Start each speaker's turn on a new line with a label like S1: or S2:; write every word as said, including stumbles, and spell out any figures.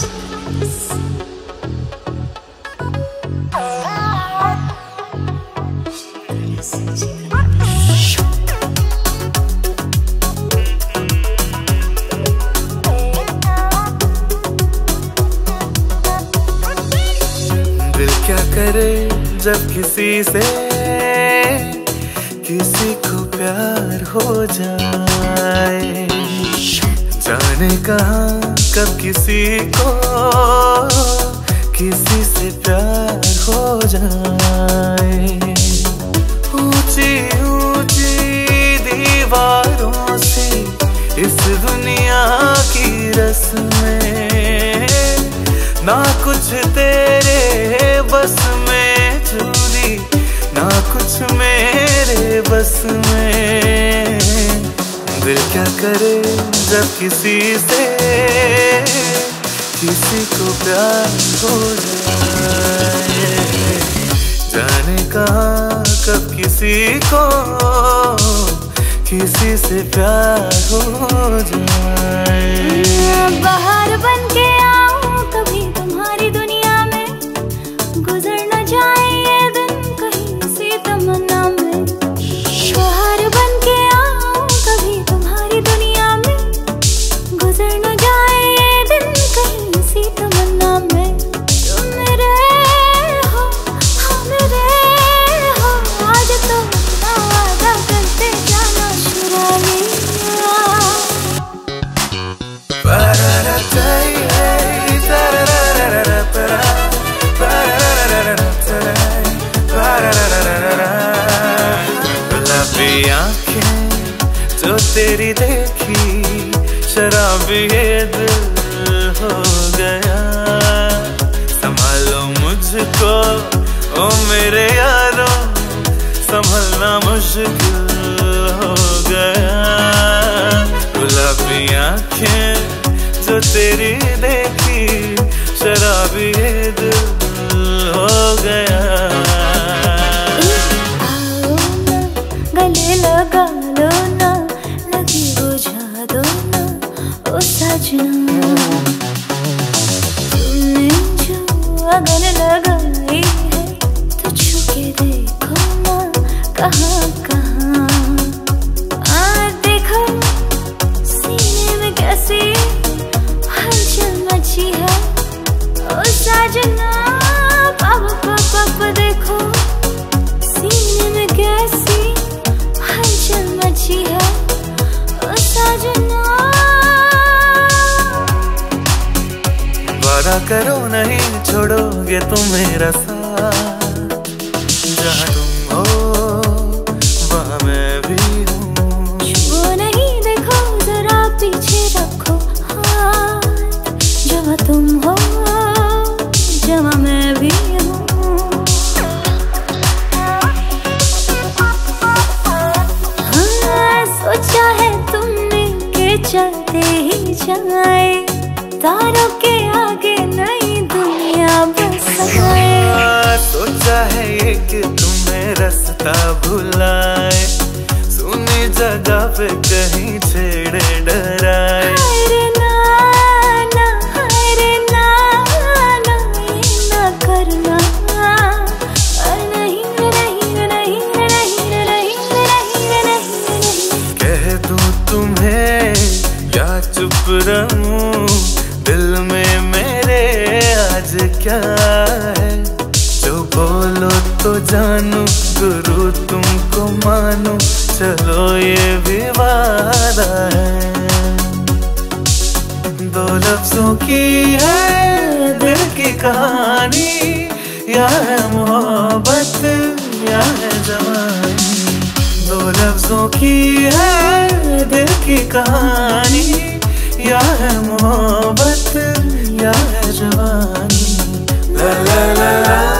S1: दिल क्या करे जब किसी से किसी को प्यार हो जाए, जाने कहाँ कब किसी को किसी से प्यार हो जाए। ऊंची ऊंची दीवारों से इस दुनिया की रस्में, ना कुछ तेरे बस में चूरी, ना कुछ मेरे बस में। दिल क्या करे जब किसी से किसी को प्यार हो जाए, जाने कहाँ कब किसी को किसी से प्यार हो जाए।
S2: बाहर बन के आऊं कभी तुम्हारी दुनिया में, गुजर न जाए ये दिन कहीं सी तमन्ना में। बाहर बन के आऊं कभी तुम्हारी दुनिया में, गुजर न जाए ये दिन कहीं सी तमन्ना में। तुम मेरे हो, हाँ मेरे हो, आज तो अपना वादा करते जाना शुरानी।
S1: गुलाबी आँखें जो तेरी देखी, शराबी ये दिल हो गया। संभालो मुझको ओ मेरे यारों, संभलना मुश्किल हो गया। गुलाबी आँखें जो तेरी देखी, शराबी ये दिल हो गया।
S2: आओ ना गले लगा लो ना, लगी बुझा दो ना ओ सजना। तुमने जो अगन लगाई है तो छू के देखो ना कहाँ कहाँ। आ देखो सीने में कैसी हलचल मची है ओ सजना। पाप पाप देखो सीने में कैसी हलचल मची है ओ सजना।
S1: वादा करो नहीं छोड़ोगे तुम मेरा साथ, जहाँ तुम हो वहाँ मैं भी हूँ।
S2: वो नहीं देखो जरा पीछे रखो हाथ, जहाँ तुम हो जहाँ मैं भी हूँ। हाँ सोचा है तुमने के चलते ही जाए, तारों के आगे नई दुनिया बसाए।
S1: सोचा है ये कि तुम्हें रास्ता भुलाए, सुनी जगह पे कहीं छेड़े डराए।
S2: हाय रे ना ना, हाय रे ना ना, ये ना करना। नहीं नहीं नहीं नहीं नहीं नहीं नहीं।
S1: कह दूं तुम्हें या चुप रहूं, दिल में मेरे आज क्या है। जो बोलो तो जानू, गुरु तुमको मानो, चलो ये भी वादा है। दो लफ्जों की है दिल की कहानी, या है मोहब्बत या है जवानी। दो लफ्जों की है दिल की कहानी, या है मोहब्बत या है जवानी। ला ला ला ला।